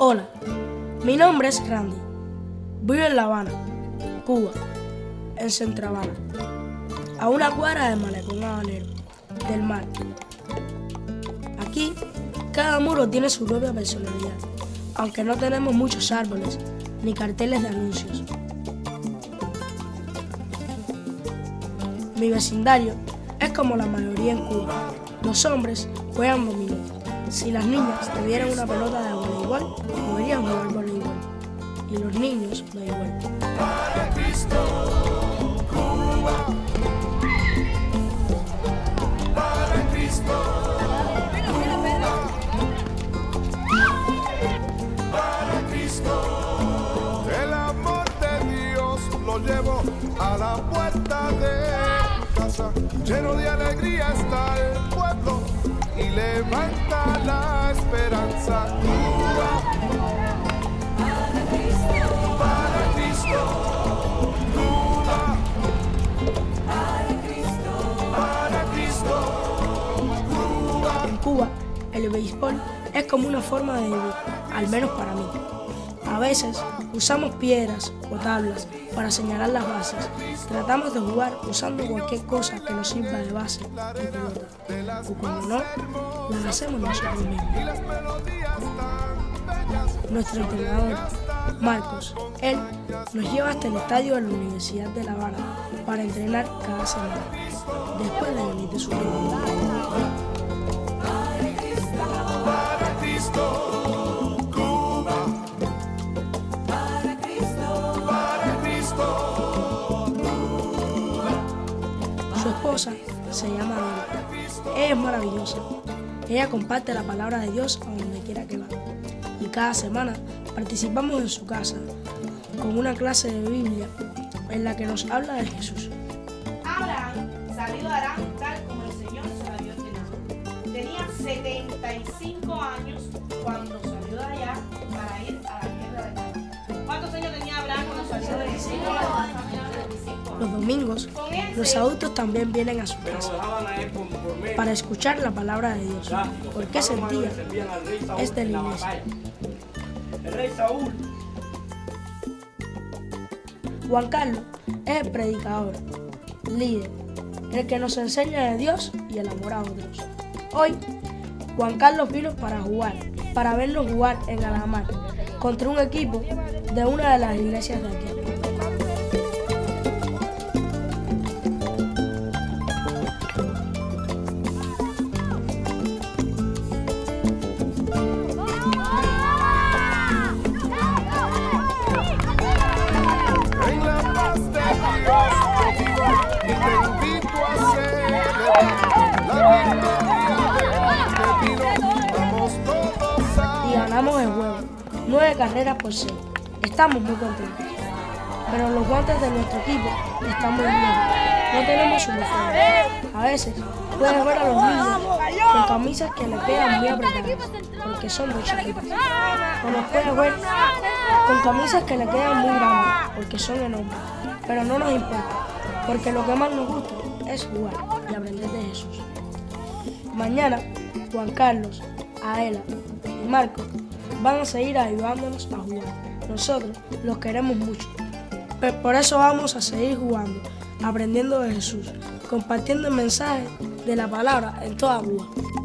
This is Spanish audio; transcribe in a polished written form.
Hola, mi nombre es Randy. Vivo en La Habana, Cuba, en Centro Habana, a una cuadra del malecón habanero, del mar. Aquí, cada muro tiene su propia personalidad, aunque no tenemos muchos árboles ni carteles de anuncios. Mi vecindario es como la mayoría en Cuba. Los hombres juegan dominó. Si las niñas tuvieran una pelota de voleibol, podrían jugar voleibol. Y los niños da igual. Para Cristo, Cuba. Para Cristo, Cuba. Para Cristo. El amor de Dios lo llevo a la puerta de tu casa. Lleno de alegría está el pueblo y levanta la esperanza. Cuba. Para Cristo, Cuba. Para Cristo, Cuba. En Cuba, el béisbol es como una forma de vivir, al menos para mí. A veces usamos piedras o tablas para señalar las bases. Tratamos de jugar usando cualquier cosa que nos sirva de base y pelota. O cuando no, las hacemos nosotros mismos. Nuestro entrenador, Marcos, él nos lleva hasta el estadio de la Universidad de La Habana para entrenar cada semana, después de venir de su equipo. Para Cristo, Cuba. Para Cristo, Su esposa se llama Adela. Ella es maravillosa. Ella comparte la palabra de Dios a donde quiera que va. Y cada semana participamos en su casa con una clase de Biblia en la que nos habla de Jesús. Abraham salió de Harán tal como el Señor se lo había ordenado. Tenía 75 años cuando salió de allá para ir a la tierra de Canaán. ¿Cuántos años tenía Abraham cuando salió de Egipto? Los domingos, los adultos también vienen a su casa para escuchar la palabra de Dios, porque ese día es de la iglesia. El rey Saúl. Juan Carlos es el predicador, líder, el que nos enseña de Dios y el amor a otros. Hoy, Juan Carlos vino para jugar, para vernos jugar en Alamar contra un equipo de una de las iglesias de aquí. en la paz de Dios yo vivo y te invito a celebrar la victoria del divino. Vamos todos a Y ganamos el juego, 9 carreras por 6. Estamos muy contentos. Pero los guantes de nuestro equipo están muy bien. No tenemos uniforme. A veces puedes ver a los niños con camisas que le quedan muy apretadas porque son muy chiquitas. O los puedes ver con camisas que le quedan muy grandes porque son enormes. Pero no nos importa, porque lo que más nos gusta es jugar y aprender de Jesús. Mañana, Juan Carlos, Aela y Marcos van a seguir ayudándonos a jugar. Nosotros los queremos mucho. Por eso vamos a seguir jugando, aprendiendo de Jesús, compartiendo el mensaje de la palabra en toda Cuba.